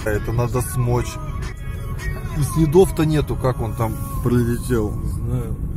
Это надо смочь. И следов-то нету, как он там прилетел. Не знаю.